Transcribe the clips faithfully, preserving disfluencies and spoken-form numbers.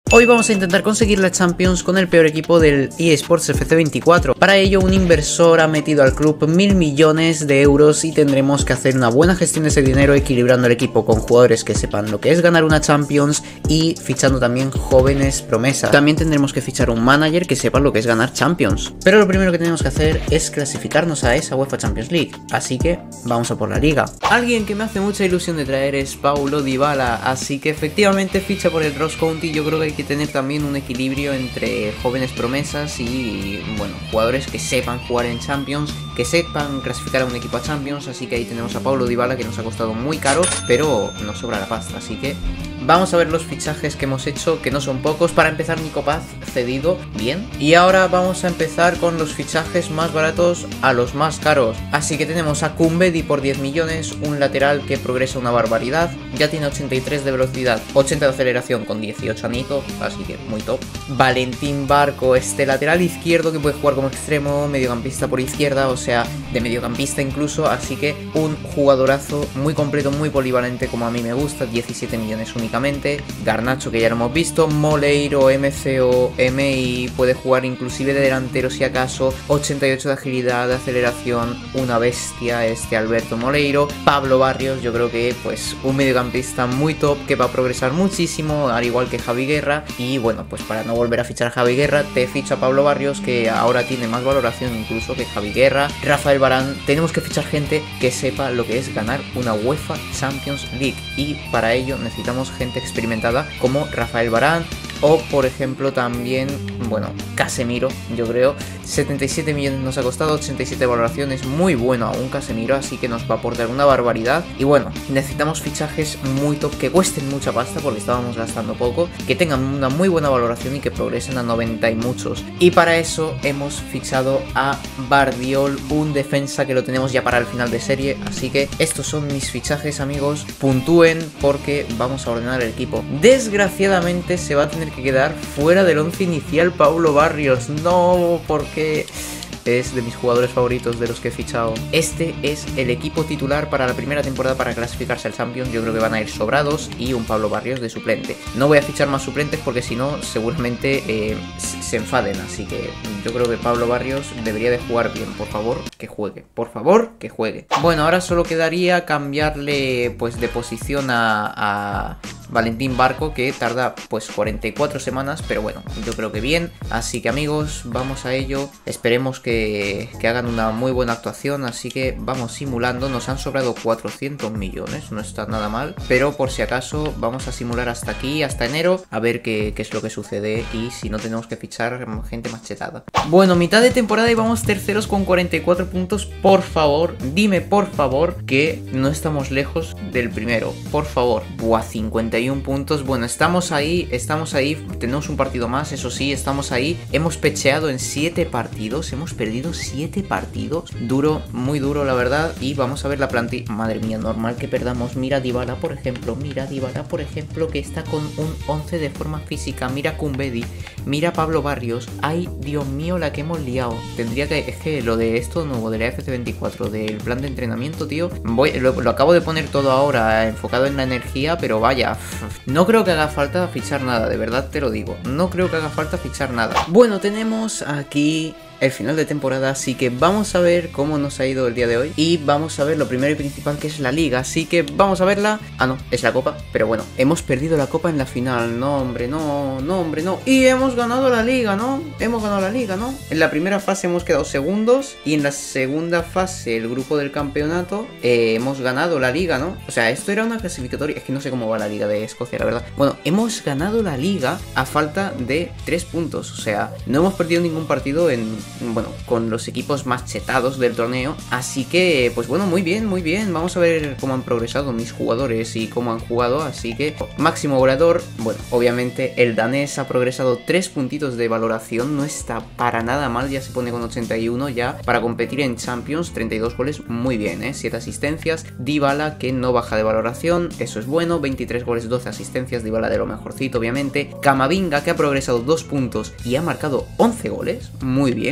Hoy vamos a intentar conseguir la Champions con el peor equipo del eSports F C veinticuatro. Para ello un inversor ha metido al club mil millones de euros y tendremos que hacer una buena gestión de ese dinero, equilibrando el equipo con jugadores que sepan lo que es ganar una Champions y fichando también jóvenes promesas. También tendremos que fichar un manager que sepa lo que es ganar Champions. Pero lo primero que tenemos que hacer es clasificarnos a esa UEFA Champions League, así que vamos a por la liga. Alguien que me hace mucha ilusión de traer es Paulo Dybala, así que efectivamente ficha por el Ross County. Yo creo que hay que tener también un equilibrio entre jóvenes promesas y, bueno, jugadores que sepan jugar en Champions, que sepan clasificar a un equipo a Champions, así que ahí tenemos a Paulo Dybala, que nos ha costado muy caro, pero nos sobra la pasta, así que vamos a ver los fichajes que hemos hecho, que no son pocos. Para empezar, Nico Paz cedido, bien. Y ahora vamos a empezar con los fichajes más baratos a los más caros. Así que tenemos a Kumbedi por diez millones, un lateral que progresa una barbaridad. Ya tiene ochenta y tres de velocidad, ochenta de aceleración con dieciocho anitos, así que muy top. Valentín Barco, este lateral izquierdo que puede jugar como extremo, mediocampista por izquierda, o sea, de mediocampista incluso. Así que un jugadorazo muy completo, muy polivalente, como a mí me gusta, diecisiete millones únicamente. Garnacho, que ya lo hemos visto, Moleiro, M C O, M I, puede jugar inclusive de delantero si acaso, ochenta y ocho de agilidad, de aceleración, una bestia este Alberto Moleiro. Pablo Barrios, yo creo que pues un mediocampista muy top que va a progresar muchísimo, al igual que Javi Guerra. Y bueno, pues para no volver a fichar a Javi Guerra, te ficha a Pablo Barrios, que ahora tiene más valoración incluso que Javi Guerra. Rafael Varane, tenemos que fichar gente que sepa lo que es ganar una UEFA Champions League, y para ello necesitamos gente experimentada como Rafael Varane o, por ejemplo, también, bueno, Casemiro. Yo creo setenta y siete millones nos ha costado, ochenta y siete valoraciones, muy bueno aún Casemiro, así que nos va a aportar una barbaridad. Y bueno, necesitamos fichajes muy top, que cuesten mucha pasta porque estábamos gastando poco, que tengan una muy buena valoración y que progresen a noventa y muchos. Y para eso hemos fichado a Bardiol, un defensa que lo tenemos ya para el final de serie. Así que estos son mis fichajes, amigos, puntúen porque vamos a ordenar el equipo. Desgraciadamente se va a tener que quedar fuera del once inicial Paulo Barrios, no, porque es de mis jugadores favoritos, de los que he fichado. Este es el equipo titular para la primera temporada para clasificarse al Champions. Yo creo que van a ir sobrados y un Pablo Barrios de suplente. No voy a fichar más suplentes porque si no seguramente eh, se enfaden, así que yo creo que Pablo Barrios debería de jugar bien. Por favor, que juegue, por favor, que juegue. Bueno, ahora solo quedaría cambiarle pues de posición a, a Valentín Barco, que tarda pues cuarenta y cuatro semanas, pero bueno, yo creo que bien. Así que, amigos, vamos a ello. Esperemos que, que hagan una muy buena actuación, así que vamos simulando. Nos han sobrado cuatrocientos millones, no está nada mal, pero por si acaso vamos a simular hasta aquí, hasta enero, a ver qué, qué es lo que sucede y si no tenemos que fichar gente más chetada. Bueno, mitad de temporada y vamos terceros con cuarenta y cuatro puntos. Por favor, dime por favor que no estamos lejos del primero, por favor. Buah, cincuenta y uno puntos. Bueno, estamos ahí, estamos ahí, tenemos un partido más, eso sí, estamos ahí. Hemos pecheado en siete partidos, hemos perdido siete partidos. Duro, muy duro, la verdad. Y vamos a ver la plantilla. Madre mía, normal que perdamos. Mira Dybala, por ejemplo, mira Dybala, por ejemplo, que está con un once de forma física. Mira Kumbedi, mira Pablo Barrios. Ay, Dios mío, la que hemos liado. Tendría que, es que lo de esto nuevo de la F C veinticuatro, del plan de entrenamiento, tío, voy, lo, lo acabo de poner todo ahora enfocado en la energía, pero vaya, no creo que haga falta fichar nada, de verdad te lo digo. No creo que haga falta fichar nada. Bueno, tenemos aquí el final de temporada, así que vamos a ver cómo nos ha ido el día de hoy. Y vamos a ver lo primero y principal, que es la liga. Así que vamos a verla. Ah, no, es la copa, pero bueno, hemos perdido la copa en la final. No, hombre, no, no, hombre, no. Y hemos ganado la liga, ¿no? Hemos ganado la liga, ¿no? En la primera fase hemos quedado segundos y en la segunda fase, el grupo del campeonato, eh, hemos ganado la liga, ¿no? O sea, esto era una clasificatoria. Es que no sé cómo va la liga de Escocia, la verdad. Bueno, hemos ganado la liga a falta de tres puntos. O sea, no hemos perdido ningún partido en... bueno, con los equipos más chetados del torneo. Así que, pues bueno, muy bien, muy bien. Vamos a ver cómo han progresado mis jugadores y cómo han jugado. Así que, máximo goleador. Bueno, obviamente el danés ha progresado tres puntitos de valoración. No está para nada mal, ya se pone con ochenta y uno ya para competir en Champions. Treinta y dos goles, muy bien, ¿eh? siete asistencias. Dybala, que no baja de valoración, eso es bueno. Veintitrés goles, doce asistencias. Dybala de lo mejorcito, obviamente. Camavinga, que ha progresado dos puntos y ha marcado once goles, muy bien.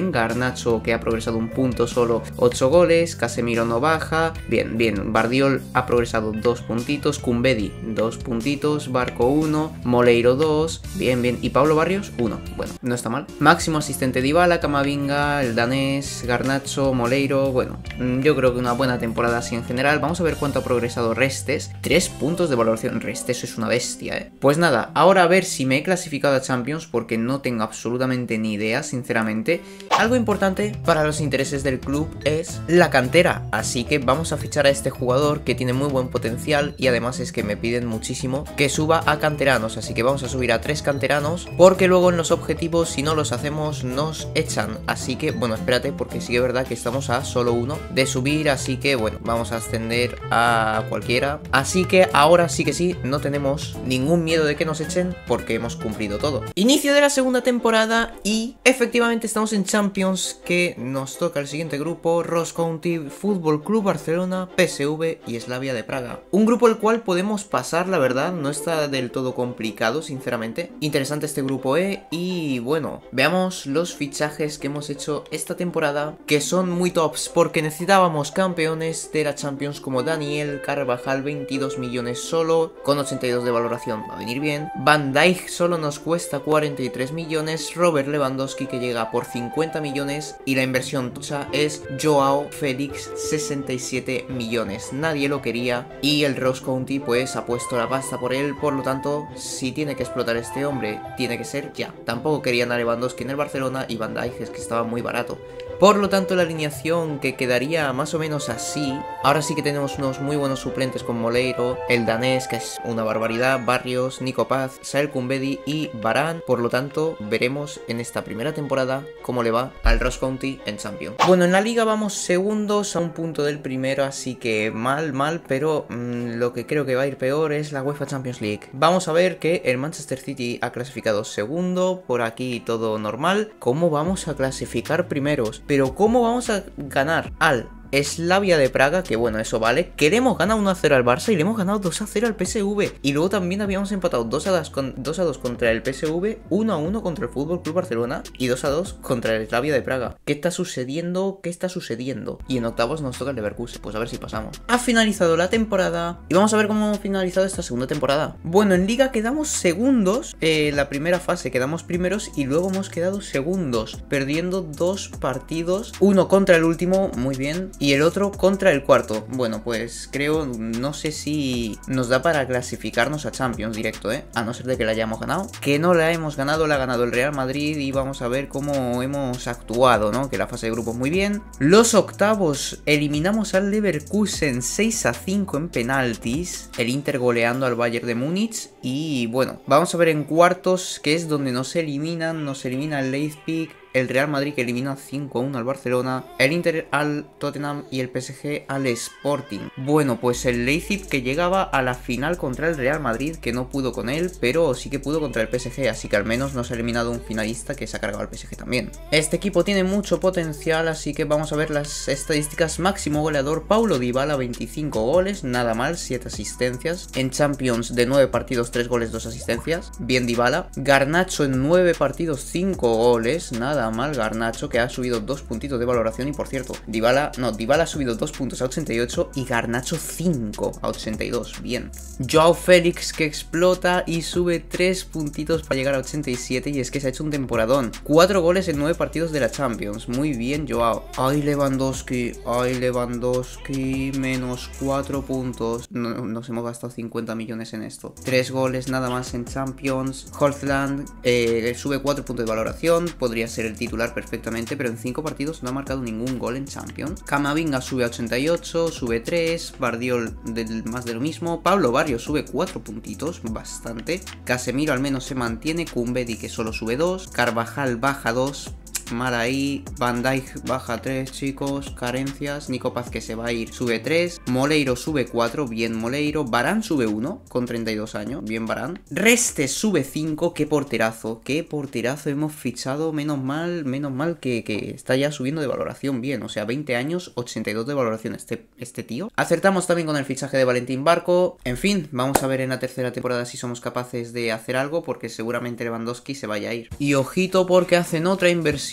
bien. Garnacho, que ha progresado un punto solo, ocho goles. Casemiro no baja, bien, bien. Bardiol ha progresado dos puntitos. Kumbedi, dos puntitos. Barco, uno. Moleiro, dos. Bien, bien. Y Pablo Barrios, uno. Bueno, no está mal. Máximo asistente Dybala, Camavinga, el danés, Garnacho, Moleiro. Bueno, yo creo que una buena temporada así en general. Vamos a ver cuánto ha progresado Restes. tres puntos de valoración. Restes es una bestia, eh. Pues nada, ahora a ver si me he clasificado a Champions, porque no tengo absolutamente ni idea, sinceramente. Algo importante para los intereses del club es la cantera, así que vamos a fichar a este jugador que tiene muy buen potencial y además es que me piden muchísimo que suba a canteranos, así que vamos a subir a tres canteranos porque luego en los objetivos, si no los hacemos, nos echan. Así que, bueno, espérate, porque sí que es verdad que estamos a solo uno de subir, así que bueno, vamos a ascender a cualquiera. Así que ahora sí que sí, no tenemos ningún miedo de que nos echen porque hemos cumplido todo. Inicio de la segunda temporada y efectivamente estamos en Champions, que nos toca el siguiente grupo: Ross County, Fútbol Club Barcelona, P S V y Slavia de Praga. Un grupo el cual podemos pasar, la verdad, no está del todo complicado, sinceramente. Interesante este grupo E y bueno, veamos los fichajes que hemos hecho esta temporada, que son muy tops porque necesitábamos campeones de la Champions como Daniel Carvajal, veintidós millones solo, con ochenta y dos de valoración, va a venir bien. Van Dijk solo nos cuesta cuarenta y tres millones, Robert Lewandowski que llega por cincuenta millones y la inversión tocha es Joao Félix, sesenta y siete millones. Nadie lo quería y el Ross County pues ha puesto la pasta por él, por lo tanto, si tiene que explotar este hombre, tiene que ser ya. Tampoco querían a Lewandowski en el Barcelona y Van Dijk es que estaba muy barato. Por lo tanto, la alineación que quedaría más o menos así. Ahora sí que tenemos unos muy buenos suplentes con Moleiro, el danés, que es una barbaridad, Barrios, Nico Paz, Sael Kumbedi y Varane. Por lo tanto, veremos en esta primera temporada cómo le va al Ross County en Champions. Bueno, en la liga vamos segundos a un punto del primero, así que mal, mal, pero mmm, lo que creo que va a ir peor es la UEFA Champions League. Vamos a ver que el Manchester City ha clasificado segundo, por aquí todo normal. ¿Cómo vamos a clasificar primeros? Pero ¿cómo vamos a ganar al Slavia de Praga? Que bueno, eso vale. Que le hemos ganado uno a cero al Barça y le hemos ganado dos a cero al P S V. Y luego también habíamos empatado dos a dos contra el P S V, uno a uno contra el Fútbol Club Barcelona y dos a dos contra el Slavia de Praga. ¿Qué está sucediendo? ¿Qué está sucediendo? Y en octavos nos toca el Leverkusen. Pues a ver si pasamos. Ha finalizado la temporada y vamos a ver cómo ha finalizado esta segunda temporada. Bueno, en Liga quedamos segundos. Eh, la primera fase quedamos primeros y luego hemos quedado segundos, perdiendo dos partidos. Uno contra el último, muy bien, y el otro contra el cuarto. Bueno, pues creo, no sé si nos da para clasificarnos a Champions directo, ¿eh? A no ser de que la hayamos ganado. Que no la hemos ganado, la ha ganado el Real Madrid y vamos a ver cómo hemos actuado, ¿no? Que la fase de grupos muy bien. Los octavos, eliminamos al Leverkusen seis a cinco en penaltis. El Inter goleando al Bayern de Múnich. Y bueno, vamos a ver en cuartos, que es donde nos eliminan, nos elimina el Leipzig, el Real Madrid que elimina cinco a uno al Barcelona, el Inter al Tottenham y el P S G al Sporting. Bueno, pues el Leipzig que llegaba a la final contra el Real Madrid, que no pudo con él, pero sí que pudo contra el P S G, así que al menos nos ha eliminado un finalista que se ha cargado al P S G también. Este equipo tiene mucho potencial, así que vamos a ver las estadísticas. Máximo goleador Paulo Dybala, veinticinco goles, nada mal, siete asistencias. En Champions de nueve partidos, tres goles, dos asistencias, bien Dybala. Garnacho en nueve partidos, cinco goles, nada mal Garnacho, que ha subido dos puntitos de valoración. Y por cierto, Dybala, no, Dybala ha subido dos puntos a ochenta y ocho y Garnacho cinco a ochenta y dos, bien. Joao Félix que explota y sube tres puntitos para llegar a ochenta y siete y es que se ha hecho un temporadón. cuatro goles en nueve partidos de la Champions, muy bien Joao. Ay Lewandowski, ay Lewandowski, menos cuatro puntos. No, nos hemos gastado cincuenta millones en esto. tres goles nada más en Champions. Holtland eh, sube cuatro puntos de valoración, podría ser el titular perfectamente, pero en cinco partidos no ha marcado ningún gol en Champions. Camavinga sube a ochenta y ocho, sube tres, Bardiol del, más de lo mismo, Pablo Barrios sube cuatro puntitos, bastante, Casemiro al menos se mantiene, Kumbedi que solo sube dos, Carvajal baja dos, mal ahí, Van Dijk baja tres, chicos, carencias, Nico Paz que se va a ir, sube tres, Moleiro sube cuatro, bien Moleiro, Varane sube uno, con treinta y dos años, bien Varane, Restes sube cinco, qué porterazo, qué porterazo hemos fichado, menos mal, menos mal que, que está ya subiendo de valoración bien, o sea, veinte años, ochenta y dos de valoración este, este tío. Acertamos también con el fichaje de Valentín Barco, en fin, vamos a ver en la tercera temporada si somos capaces de hacer algo, porque seguramente Lewandowski se vaya a ir. Y ojito porque hacen otra inversión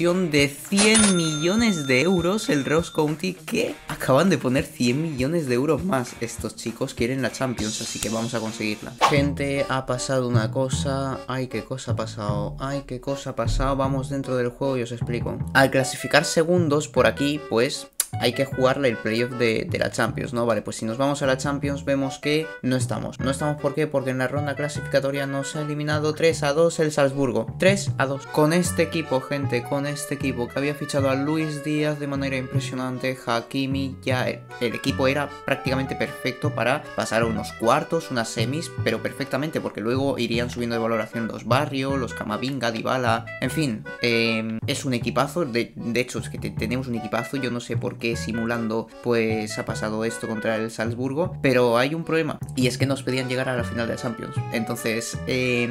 inversión de cien millones de euros el Ross County, que acaban de poner cien millones de euros más. Estos chicos quieren la Champions, así que vamos a conseguirla. Gente, ha pasado una cosa. Ay, qué cosa ha pasado. Ay, qué cosa ha pasado. Vamos dentro del juego y os explico. Al clasificar segundos por aquí, pues hay que jugarle el playoff de, de la Champions, ¿no? Vale, pues si nos vamos a la Champions vemos que no estamos. No estamos, ¿por qué? Porque en la ronda clasificatoria nos ha eliminado tres a dos el Salzburgo. tres a dos. Con este equipo, gente, con este equipo que había fichado a Luis Díaz de manera impresionante, Hakimi, ya el, el equipo era prácticamente perfecto para pasar a unos cuartos, unas semis, pero perfectamente, porque luego irían subiendo de valoración los Barrio, los Camavinga, Dybala, en fin, eh, es un equipazo. De, de hecho, es que te, tenemos un equipazo, yo no sé por qué que simulando pues ha pasado esto contra el Salzburgo, pero hay un problema y es que nos pedían llegar a la final de la Champions. Entonces eh,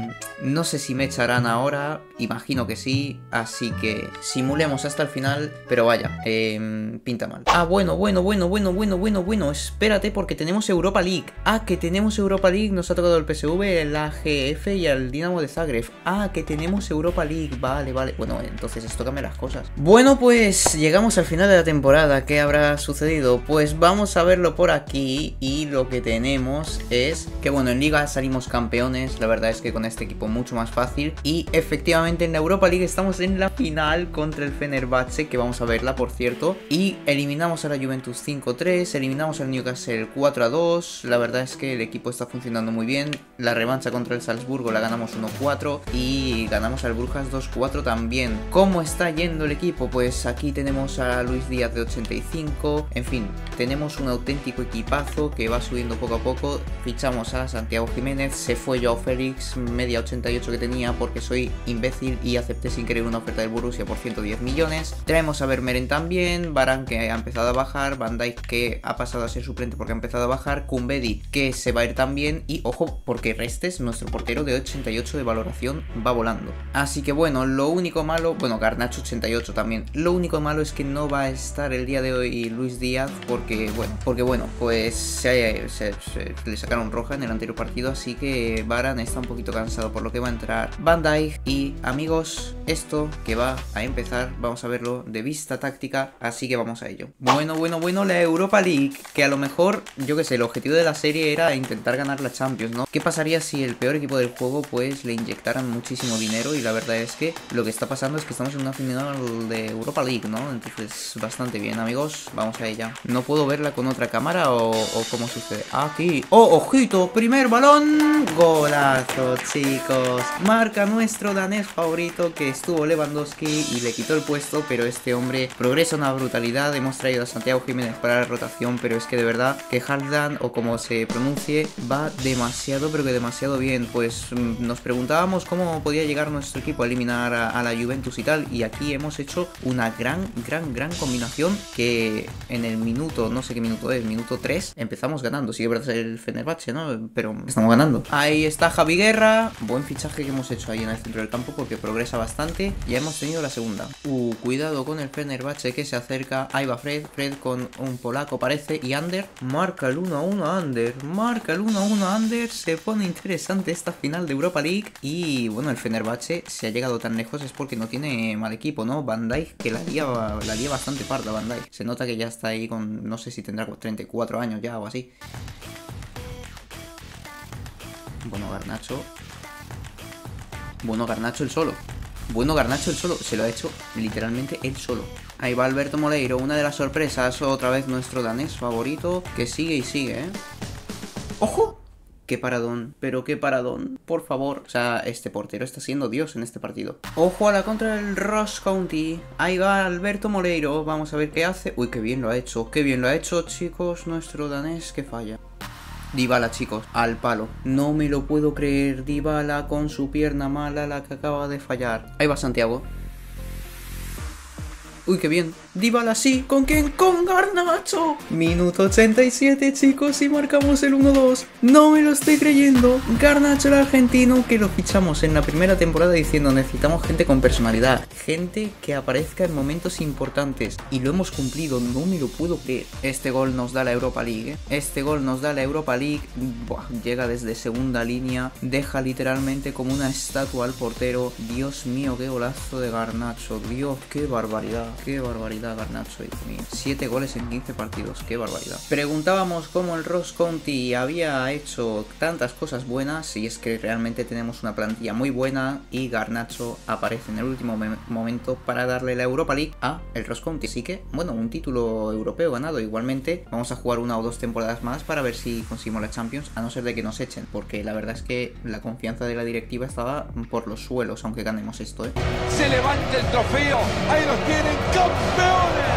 no sé si me echarán ahora, imagino que sí, así que simulemos hasta el final, pero vaya, eh, pinta mal. Ah, bueno, bueno, bueno, bueno, bueno, bueno, bueno, espérate, porque tenemos Europa League. Ah, que tenemos Europa League, nos ha tocado el P S V, el A G F y el Dinamo de Zagreb. Ah, que tenemos Europa League, vale, vale. Bueno, entonces esto cambia las cosas. Bueno, pues llegamos al final de la temporada. ¿Qué habrá sucedido? Pues vamos a verlo por aquí y lo que tenemos es que, bueno, en Liga salimos campeones, la verdad es que con este equipo mucho más fácil, y efectivamente en la Europa League estamos en la final contra el Fenerbahce, que vamos a verla por cierto, y eliminamos a la Juventus cinco tres, eliminamos al Newcastle cuatro a dos, la verdad es que el equipo está funcionando muy bien, la revancha contra el Salzburgo la ganamos uno cuatro y ganamos al Brujas dos cuatro también. ¿Cómo está yendo el equipo? Pues aquí tenemos a Luis Díaz de ochenta y cinco, en fin, tenemos un auténtico equipazo que va subiendo poco a poco. Fichamos a Santiago Jiménez, se fue Joao Félix, media ochenta y ocho que tenía porque soy imbécil y acepté sin querer una oferta del Borussia por ciento diez millones. Traemos a Vermeeren también, Varane que ha empezado a bajar, Van Dijk que ha pasado a ser suplente porque ha empezado a bajar, Kumbedi que se va a ir también y ojo porque Restes, nuestro portero de ochenta y ocho de valoración, va volando. Así que bueno, lo único malo, bueno, Garnacho ochenta y ocho también, lo único malo es que no va a estar el día de hoy Luis Díaz porque bueno, porque bueno, pues se, se, se le sacaron roja en el anterior partido, así que Varane está un poquito cansado, por lo que va a entrar Van Dijk. Y amigos, esto que va a empezar vamos a verlo de vista táctica, así que vamos a ello. Bueno, bueno, bueno, la Europa League, que a lo mejor, yo que sé, el objetivo de la serie era intentar ganar la Champions, ¿no? ¿Qué pasaría si el peor equipo del juego pues le inyectaran muchísimo dinero? Y la verdad es que lo que está pasando es que estamos en una final de Europa League, ¿no? Entonces bastante bien, amigos, vamos a ella. ¿No puedo verla con otra cámara o, o cómo sucede? Aquí. ¡Oh, ojito! Primer balón. Golazo, chicos. Marca nuestro danés favorito, que estuvo Lewandowski y le quitó el puesto, pero este hombre progresa una brutalidad. Hemos traído a Santiago Jiménez para la rotación, pero es que de verdad que Haaland, o como se pronuncie, va demasiado, pero que demasiado bien. Pues mmm, nos preguntábamos cómo podía llegar nuestro equipo a eliminar a, a la Juventus y tal, y aquí hemos hecho una gran, gran, gran combinación que en el minuto, no sé qué minuto es, minuto tres, empezamos ganando. Sí que es verdad el Fenerbahce, ¿no? Pero estamos ganando. Ahí está Javi Guerra, buen fichaje que hemos hecho ahí en el centro del campo porque progresa bastante. Ya hemos tenido la segunda. Uh, cuidado con el Fenerbahce que se acerca. Ahí va Fred, Fred con un polaco parece, y Ander marca el uno a uno a Ander, marca el uno a uno a Ander. Se pone interesante esta final de Europa League y bueno, el Fenerbahce se ha llegado tan lejos es porque no tiene mal equipo, ¿no? Van Dijk, que la lía, la lía bastante parda Van Dijk. Se nota que ya está ahí con, no sé si tendrá treinta y cuatro años ya o así. Bueno, Garnacho. Bueno, Garnacho el solo. Bueno, Garnacho el solo. Se lo ha hecho literalmente él solo. Ahí va Alberto Moleiro, una de las sorpresas. Otra vez nuestro danés favorito, que sigue y sigue, ¿eh? ¡Ojo! ¡Qué paradón! Pero qué paradón, por favor. O sea, este portero está siendo Dios en este partido. Ojo a la contra del Ross County. Ahí va Alberto Moleiro. Vamos a ver qué hace. Uy, qué bien lo ha hecho. Qué bien lo ha hecho, chicos. Nuestro danés que falla. Dybala, chicos, al palo. No me lo puedo creer. Dybala con su pierna mala, la que acaba de fallar. Ahí va Santiago. Uy, qué bien. Dybala sí. ¿Con quién? Con Garnacho. Minuto ochenta y siete, chicos, y marcamos el uno dos. No me lo estoy creyendo. Garnacho, el argentino, que lo fichamos en la primera temporada diciendo necesitamos gente con personalidad. Gente que aparezca en momentos importantes. Y lo hemos cumplido, no me lo puedo creer. Este gol nos da la Europa League, ¿eh? Este gol nos da la Europa League. Buah, llega desde segunda línea. Deja literalmente como una estatua al portero. Dios mío, qué golazo de Garnacho. Dios, qué barbaridad. Qué barbaridad, Garnacho, hijo mío. siete goles en quince partidos, qué barbaridad. Preguntábamos cómo el Ross County había hecho tantas cosas buenas. Y es que realmente tenemos una plantilla muy buena. Y Garnacho aparece en el último momento para darle la Europa League a el Ross County. Así que, bueno, un título europeo ganado. Igualmente, vamos a jugar una o dos temporadas más para ver si conseguimos la Champions, a no ser de que nos echen, porque la verdad es que la confianza de la directiva estaba por los suelos, aunque ganemos esto, ¿eh? Se levanta el trofeo, ahí los tienen, campeones.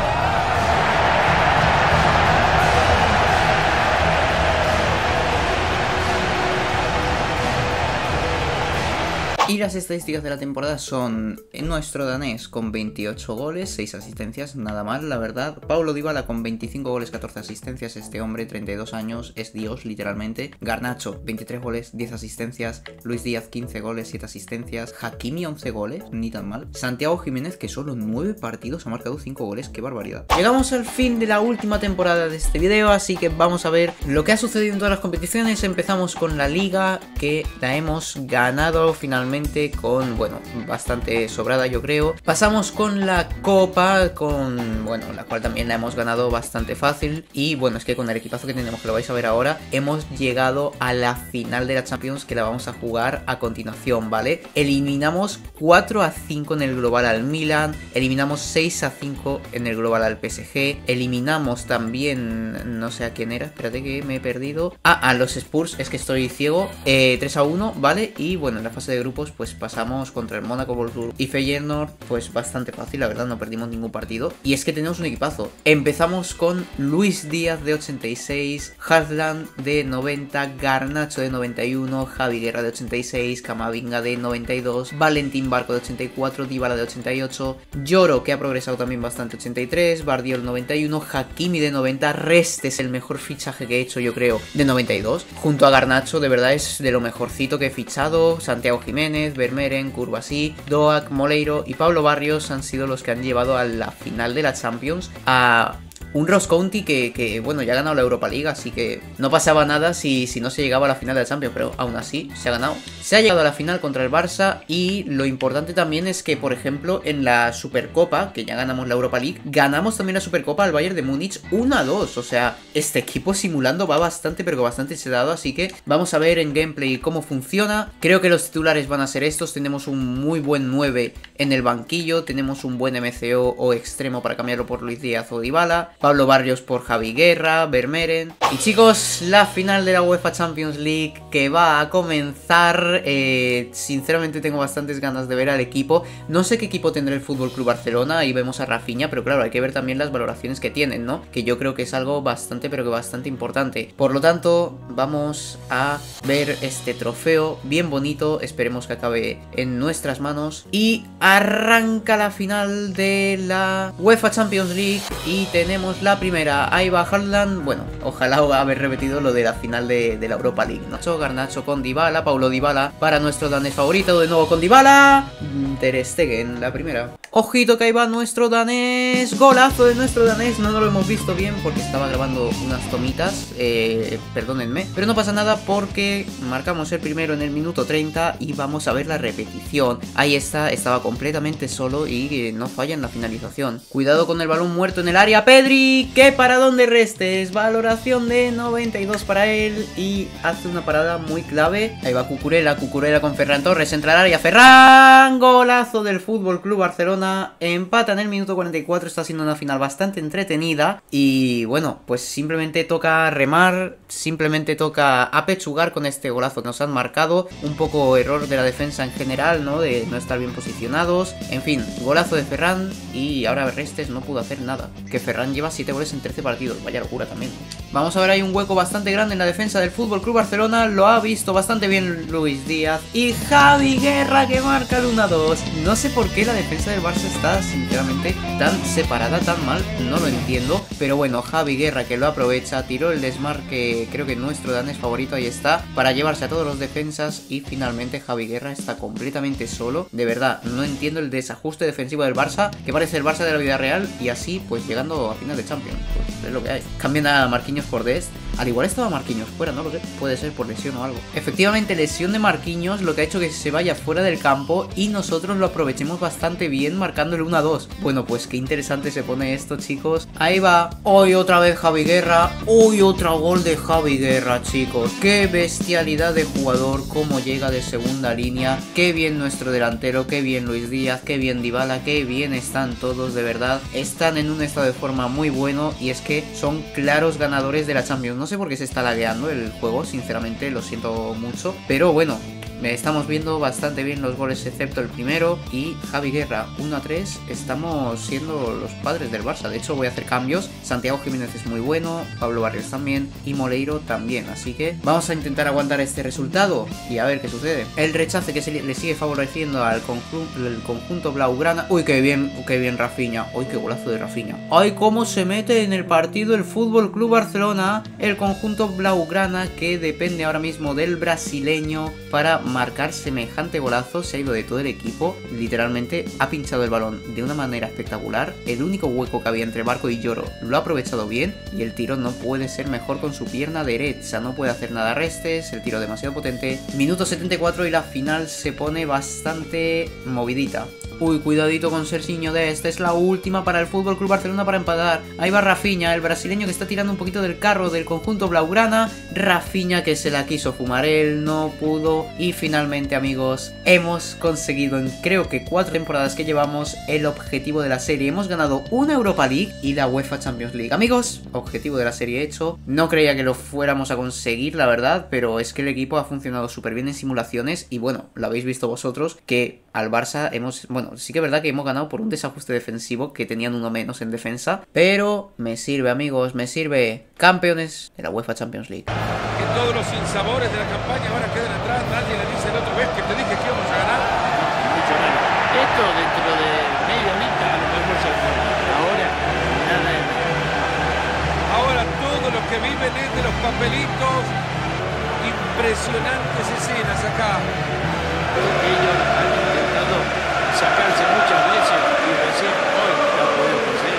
Y las estadísticas de la temporada son nuestro danés con veintiocho goles, seis asistencias, nada mal, la verdad. Paulo Dybala con veinticinco goles, catorce asistencias, este hombre, treinta y dos años, es Dios, literalmente. Garnacho, veintitrés goles, diez asistencias. Luis Díaz, quince goles, siete asistencias. Hakimi, once goles, ni tan mal. Santiago Jiménez, que solo nueve partidos ha marcado cinco goles, qué barbaridad. Llegamos al fin de la última temporada de este video, así que vamos a ver lo que ha sucedido en todas las competiciones. Empezamos con la Liga, que la hemos ganado finalmente con, bueno, bastante sobrada, yo creo. Pasamos con la Copa, con, bueno, la cual también la hemos ganado bastante fácil. Y bueno, es que con el equipazo que tenemos, que lo vais a ver ahora, hemos llegado a la final de la Champions, que la vamos a jugar a continuación, ¿vale? Eliminamos cuatro a cinco en el global al Milan, eliminamos seis a cinco en el global al P S G, eliminamos también, no sé a quién era, espérate que me he perdido. Ah, a los Spurs, es que estoy ciego. eh, tres a uno, ¿vale? Y bueno, en la fase de grupos pues pasamos contra el Mónaco, Wolfsburg y Feyenoord, pues bastante fácil, la verdad, no perdimos ningún partido. Y es que tenemos un equipazo. Empezamos con Luis Díaz de ochenta y seis, Haaland de noventa, Garnacho de noventa y uno, Javi Guerra de ochenta y seis, Camavinga de noventa y dos, Valentín Barco de ochenta y cuatro, Dybala de ochenta y ocho, Lloro, que ha progresado también bastante, ochenta y tres, Bardiol noventa y uno, Hakimi de noventa, Reste es el mejor fichaje que he hecho, yo creo, de noventa y dos, junto a Garnacho, de verdad es de lo mejorcito que he fichado. Santiago Jiménez, Vermeeren, Curvasí, Doak, Moleiro y Pablo Barrios han sido los que han llevado a la final de la Champions a un Ross County que, que, bueno, ya ha ganado la Europa League, así que no pasaba nada si, si no se llegaba a la final de la Champions, pero aún así se ha ganado. Se ha llegado a la final contra el Barça y lo importante también es que, por ejemplo, en la Supercopa, que ya ganamos la Europa League, ganamos también la Supercopa al Bayern de Múnich uno a dos, o sea, este equipo simulando va bastante, pero bastante sedado, así que vamos a ver en gameplay cómo funciona. Creo que los titulares van a ser estos, tenemos un muy buen nueve en el banquillo, tenemos un buen M C O o extremo para cambiarlo por Luis Díaz o Dybala, Pablo Barrios por Javi Guerra, Vermeeren. Y chicos, la final de la UEFA Champions League que va a comenzar. eh, Sinceramente tengo bastantes ganas de ver al equipo. No sé qué equipo tendrá el F C Barcelona. Ahí vemos a Rafinha, pero claro, hay que ver también las valoraciones que tienen, ¿no? Que yo creo que es algo bastante, pero que bastante importante. Por lo tanto, vamos a ver este trofeo bien bonito. Esperemos que acabe en nuestras manos. Y arranca la final de la UEFA Champions League y tenemos la primera. Ahí va Haaland. Bueno, ojalá haber repetido lo de la final de, de la Europa League, ¿no? Garnacho con Dybala, Paulo Dybala para nuestro danés favorito, de nuevo con Dybala. Ter Stegen, la primera. Ojito que ahí va nuestro danés. Golazo de nuestro danés. No, no lo hemos visto bien porque estaba grabando unas tomitas. Eh, perdónenme. Pero no pasa nada porque marcamos el primero en el minuto treinta y vamos a ver la repetición. Ahí está, estaba completamente solo y eh, no falla en la finalización. Cuidado con el balón muerto en el área. Pedri, que para donde restes. Valoración de noventa y dos para él y hace una parada muy clave. Ahí va Cucurella, Cucurella con Ferran Torres, entra al área. Ferran, golazo del F C Barcelona. Empata en el minuto cuarenta y cuatro. Está siendo una final bastante entretenida. Y bueno, pues simplemente toca remar. Simplemente toca apechugar con este golazo que nos han marcado. Un poco error de la defensa en general, ¿no? De no estar bien posicionados. En fin, golazo de Ferran. Y ahora Restes no pudo hacer nada. Que Ferran lleva siete goles en trece partidos. Vaya locura también. Vamos a ver, hay un hueco bastante grande en la defensa del F C Barcelona. Lo ha visto bastante bien Luis Díaz. Y Javi Guerra que marca el uno a dos. No sé por qué la defensa del Barça Barça está sinceramente tan separada, tan mal, no lo entiendo. Pero bueno, Javi Guerra, que lo aprovecha, tiró el desmarque, creo que nuestro danés favorito, ahí está, para llevarse a todos los defensas. Y finalmente Javi Guerra está completamente solo. De verdad, no entiendo el desajuste defensivo del Barça, que parece el Barça de la vida real, y así pues llegando a final de Champions. Pues es lo que hay. Cambian a Marquinhos por Dest. Al igual estaba Marquinhos fuera, no lo sé, puede ser por lesión o algo. Efectivamente, lesión de Marquinhos, lo que ha hecho que se vaya fuera del campo y nosotros lo aprovechemos bastante bien marcándole uno a dos. Bueno, pues qué interesante se pone esto, chicos. Ahí va, hoy otra vez Javi Guerra, hoy otro gol de Javi Guerra, chicos. Qué bestialidad de jugador, cómo llega de segunda línea. Qué bien nuestro delantero, qué bien Luis Díaz, qué bien Dybala, qué bien están todos, de verdad. Están en un estado de forma muy bueno y es que son claros ganadores de la Champions. No sé por qué se está lagueando el juego, sinceramente, lo siento mucho. Pero bueno, estamos viendo bastante bien los goles, excepto el primero. Y Javi Guerra, uno a tres. Estamos siendo los padres del Barça. De hecho, voy a hacer cambios. Santiago Jiménez es muy bueno, Pablo Barrios también, y Moleiro también. Así que vamos a intentar aguantar este resultado y a ver qué sucede. El rechace que se le sigue favoreciendo al conjunto, el conjunto blaugrana. Uy, qué bien, qué bien Rafinha. Uy, qué golazo de Rafinha. Ay, cómo se mete en el partido el Fútbol Club Barcelona, el conjunto blaugrana, que depende ahora mismo del brasileño para marcar semejante golazo. Se ha ido de todo el equipo, literalmente ha pinchado el balón de una manera espectacular. El único hueco que había entre Barco y Lloro lo ha aprovechado bien y el tiro no puede ser mejor con su pierna derecha, no puede hacer nada restes, el tiro demasiado potente. Minuto setenta y cuatro y la final se pone bastante movidita. Uy, cuidadito con Serginho de esta, es la última para el Fútbol Club Barcelona para empatar. Ahí va Rafinha, el brasileño que está tirando un poquito del carro del conjunto blaugrana. Rafinha que se la quiso fumar él, no pudo. Y finalmente, amigos, hemos conseguido en creo que cuatro temporadas que llevamos el objetivo de la serie. Hemos ganado una Europa League y la UEFA Champions League. Amigos, objetivo de la serie hecho. No creía que lo fuéramos a conseguir, la verdad, pero es que el equipo ha funcionado súper bien en simulaciones. Y bueno, lo habéis visto vosotros, que al Barça hemos... Bueno, sí que es verdad que hemos ganado por un desajuste defensivo, que tenían uno menos en defensa, pero me sirve, amigos, me sirve. Campeones de la UEFA Champions League. Que todos los sinsabores de la campaña ahora quedan atrás. Nadie le dice el otro vez que te dije que íbamos a ganar. Mucho menos. Esto dentro de media horita a lo mejor se forma. Ahora, nada de nada. Ahora todos los que viven es de los papelitos. Impresionantes escenas acá. Ellos han intentado sacarse muchas veces y recién hoy la han podido conseguir.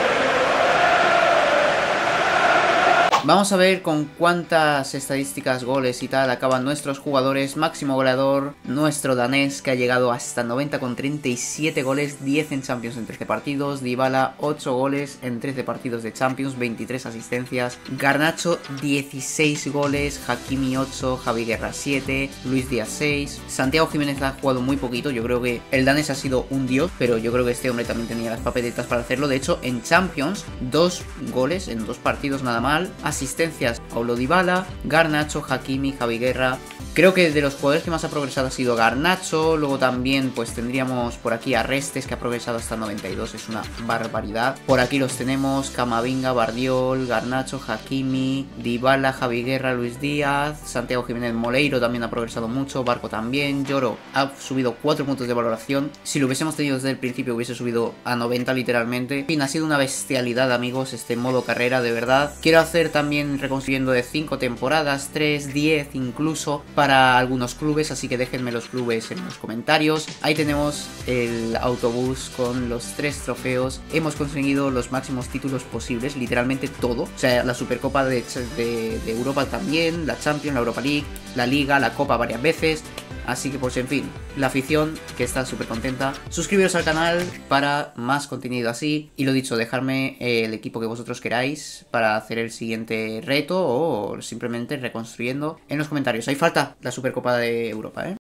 Vamos a ver con cuántas estadísticas, goles y tal acaban nuestros jugadores. Máximo goleador, nuestro danés, que ha llegado hasta noventa con treinta y siete goles, diez en Champions en trece partidos. Dybala, ocho goles en trece partidos de Champions, veintitrés asistencias. Garnacho, dieciséis goles, Hakimi ocho, Javi Guerra siete, Luis Díaz seis. Santiago Jiménez ha jugado muy poquito, yo creo que el danés ha sido un dios, pero yo creo que este hombre también tenía las papeletas para hacerlo. De hecho, en Champions, dos goles en dos partidos nada mal. Asistencias, Paulo Dybala, Garnacho, Hakimi, Javi Guerra. Creo que de los jugadores que más ha progresado ha sido Garnacho. Luego también pues tendríamos por aquí a Restes, que ha progresado hasta noventa y dos, es una barbaridad. Por aquí los tenemos: Camavinga, Bardiol, Garnacho, Hakimi, Dybala, Javi Guerra, Luis Díaz, Santiago Jiménez, Moleiro también ha progresado mucho, Barco también, Lloro ha subido cuatro puntos de valoración. Si lo hubiésemos tenido desde el principio hubiese subido a noventa literalmente. En fin, ha sido una bestialidad, amigos, este modo carrera, de verdad. Quiero hacer también reconstruyendo de cinco temporadas, tres, diez incluso, para algunos clubes, así que déjenme los clubes en los comentarios. Ahí tenemos el autobús con los tres trofeos. Hemos conseguido los máximos títulos posibles, literalmente todo. O sea, la Supercopa de, de, de Europa también, la Champions, la Europa League, la Liga, la Copa varias veces. Así que pues en fin, la afición que está súper contenta. Suscribiros al canal para más contenido así. Y lo dicho, dejarme el equipo que vosotros queráis para hacer el siguiente reto o simplemente reconstruyendo en los comentarios. Ahí falta la Supercopa de Europa, ¿eh?